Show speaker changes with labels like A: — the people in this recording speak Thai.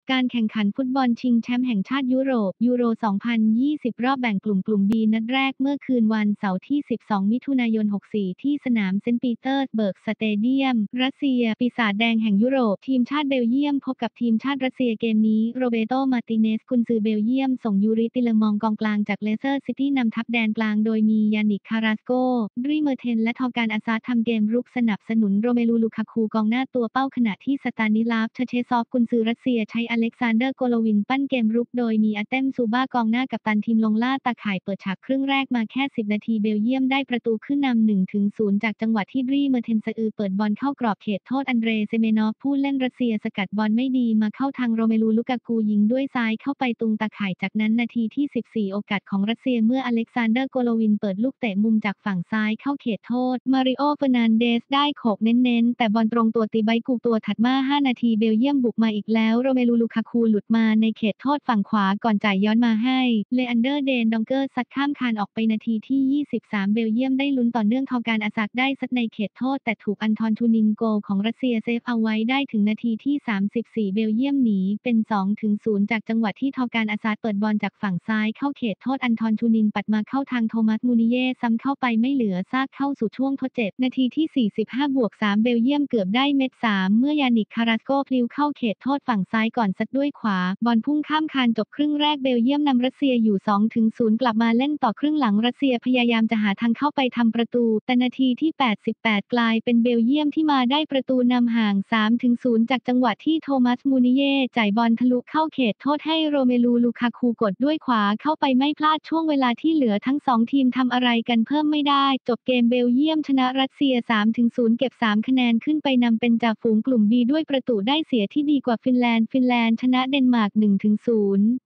A: การแข่งขันฟุตบอลชิงแชมป์แห่งชาติยุโรปยูโร 2020 รอบแบ่งกลุ่ม B นัดแรกเมื่อคืนวันเสาร์ที่ 12 มิถุนายน 64 ที่สนามเซนต์ปีเตอร์สเบิร์กสเตเดียม รัสเซีย ปีศาจแดงแห่งยุโรป ทีมชาติเบลเยียมพบกับทีมชาติรัสเซียเกมนี้ โรเบโต มาร์ติเนส กุนซือเบลเยียมส่งยูริ ติเลมองกองกลางจากเลสเตอร์ซิตี้นำทัพแดนกลางโดยมียานิก คาราสโก ดรีเมอร์เทน และทอการ อาซาร์ทำเกมรุกสนับสนุนโรเมลู ลูคาคูกองหน้าตัวเป้าขณะที่สตานิลาฟ เชอร์เชซอฟ กุนซือรัสเซียใช้อเล็กซานเดอร์ โกโลวินปั้นเกมรุกโดยมีอาร์เต็ม ซูบ้ากองหน้ากัปตันทีมลงล่าตาข่ายเปิดฉากครึ่งแรกมาแค่ 10 นาทีเบลเยียมได้ประตูขึ้นนำ 1-0 จากจังหวะที่ดรีเมอร์เทนสะอือเปิดบอลเข้ากรอบเขตโทษอันเดร เซเมนอฟผู้เล่นรัสเซียสกัดบอลไม่ดีมาเข้าทางโรเมลู ลูกากูยิงด้วยซ้ายเข้าไปตุงตาข่ายจากนั้นนาทีที่ 14 โอกาสของรัสเซียเมื่ออเล็กซานเดอร์ โกโลวินเปิดลูกเตะมุมจากฝั่งซ้ายเข้าเขตโทษมาริโอ เฟอร์นันเดสได้โขกเน้นๆแต่บอลตรงตัวตีไบกูตัวถัดมา 5 นาทีเบลเยียมบุกมาอีกแล้วโรเมลู ลูคาคูหลุดมาในเขตโทษฝั่งขวาก่อนจ่ายย้อนมาให้เลอันเดอร์ เดนดองเกอร์ซัดข้ามคานออกไปนาทีที่ 23 เบลเยียมได้ลุ้นต่อเนื่องทอการอาซักได้ซัดในเขตโทษแต่ถูกอันทอน ทูนินโกของรัสเซียเซฟเอาไว้ได้ถึงนาทีที่ 34 เบลเยียมหนีเป็น 2-0 จากจังหวะที่ทอการอาซัดเปิดบอลจากฝั่งซ้ายเข้าเขตโทษอันทอน ทูนินปัดมาเข้าทางโทมัส มูนิเย่ซ้ำเข้าไปไม่เหลือซากเข้าสู่ช่วงทดเจ็บนาทีที่ 45+3 เบลเยียมเกือบได้เม็ด 3 เมื่อยานิก คาราสโกพลิ้วเข้าเขตโทษฝั่งซ้ายก่อนซัดด้วยขวาบอลพุ่งข้ามคานจบครึ่งแรกเบลเยียมนำรัสเซียอยู่ 2-0 กลับมาเล่นต่อครึ่งหลังรัสเซียพยายามจะหาทางเข้าไปทำประตูแต่นาทีที่ 88 กลายเป็นเบลเยียมที่มาได้ประตูนำห่าง 3-0 จากจังหวะที่โทมัส มูนิเย่จ่ายบอลทะลุเข้าเขตโทษให้โรเมลู ลูคาคูกดด้วยขวาเข้าไปไม่พลาดช่วงเวลาที่เหลือทั้ง2ทีมทำอะไรกันเพิ่มไม่ได้จบเกมเบลเยียมชนะรัสเซีย 3-0 เก็บ 3 คะแนนขึ้นไปนำเป็นจ่าฝูงกลุ่ม B ด้วยประตูได้เสียที่ดีกว่าฟินแลนด์ชนะเดนมาร์ก 1-0